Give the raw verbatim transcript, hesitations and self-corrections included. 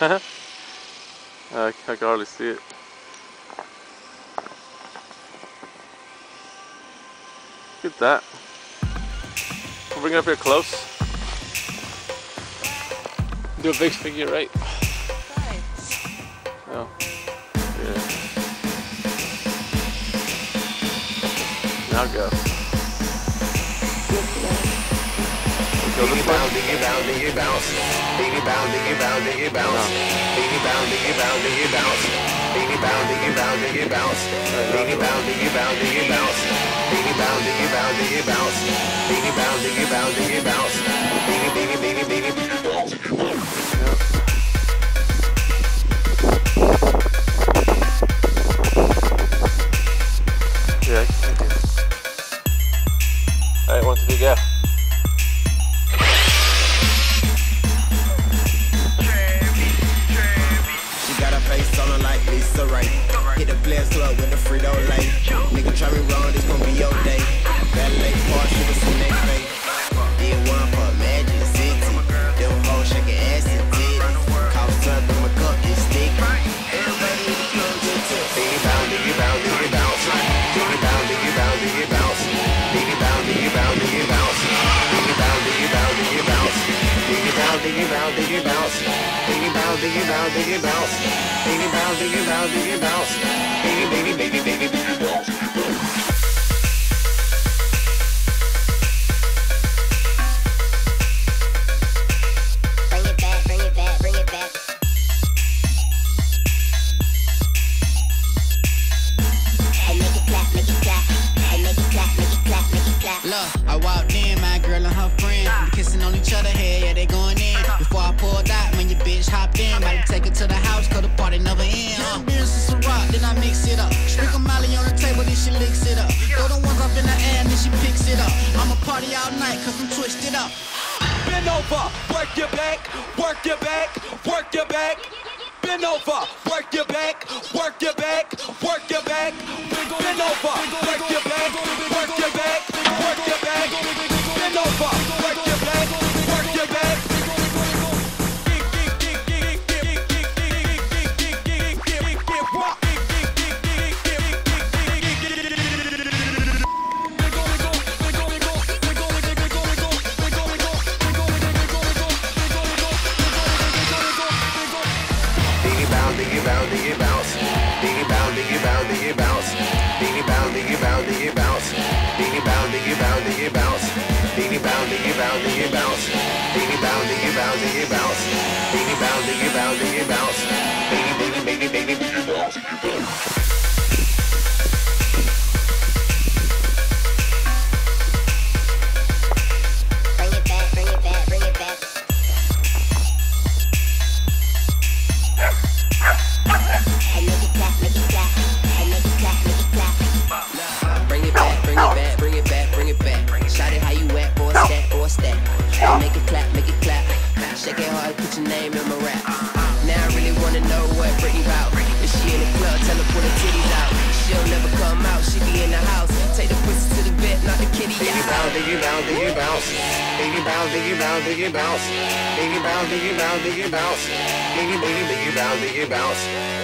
uh, I can hardly see it. Look at that. I'll bring it up here close. Do a big figure eight. Oh. Yeah. Now go. Biggie bounce, biggie bounce, biggie bounce. Biggie bounce, biggie bounce, biggie bounce. Biggie bounce, biggie bounce, biggie bounce. Biggie bounce, biggie bounce, biggie bounce. Biggie bounce, biggie bounce, biggie bounce. Biggie bounce, biggie bounce, biggie bounce. Biggie bounce, biggie bounce, biggie bounce. Biggie, biggie, biggie, biggie, biggie bounce. Yeah. Alright, one, two, three, go. Hit the Players Club with the Frito Lay. Nigga try me wrong, this gon' be your day. Valet park, should've seen that face. Did one for Magic City. Them hoes shaking ass and titties. Cough turn through my cup, it's sticky. Everybody in the club get tips. Biggie bounce, biggie bounce, biggie bounce. Biggie bounce, biggie bounce, biggie bounce. Biggie bounce, biggie bounce, biggie bounce. Biggie bounce, biggie bounce, biggie bounce. Biggie bounce, biggie bounce, biggie bounce. Biggie bounce, biggie bounce, biggie bounce. Biggie bounce, biggie bounce, biggie bounce. Biggie, biggie, biggie, biggie, biggie bounce. Bring it back, bring it back, bring it back. Hey, make it clap, make it clap. Hey, make it clap, make it clap, make it clap. Look, I walked in, my girl and her friend, we kissing on each other, hey, yeah, they going in. Before I pulled out, when your bitch hopped in, about to take her to the house, cause the party never ends. Uh. Beers and some rock, then I mix it up. Sprinkle Molly on the table, then she licks it up. Throw the ones up in the air, then she picks it up. I'ma party all night, cause I'm twisted up. Bend over, work your back, work your back, work your back. Bend over, work your back, work your back, work your back. Bend over, work your back, work your back, work your back. Bend over, work your back, work your back. Biggie bounce, biggie bounce. Biggie bounce, biggie bounce, biggie bounce. Biggie bounce, biggie bounce, biggie bounce. Biggie bounce, biggie bounce, biggie bounce. Biggie bounce, biggie bounce, biggie bounce. Biggie bounce, biggie bounce, biggie bounce. Biggie bounce, biggie bounce, biggie bounce. Biggie, biggie, biggie, biggie, biggie bounce. Make it clap, make it clap. Shake it hard, put your name in my rap. Now I really wanna know what Britney bout. If she in the club, tell her pull her titties out. She'll never come out, she be in the house. Take the pussy to the bed, not the kitty out. Biggie bounce, biggie bounce, biggie bounce. Biggie bounce, biggie bounce, biggie bounce. Biggie bounce, biggie bounce, biggie bounce. Biggie, biggie, biggie bounce, biggie bounce.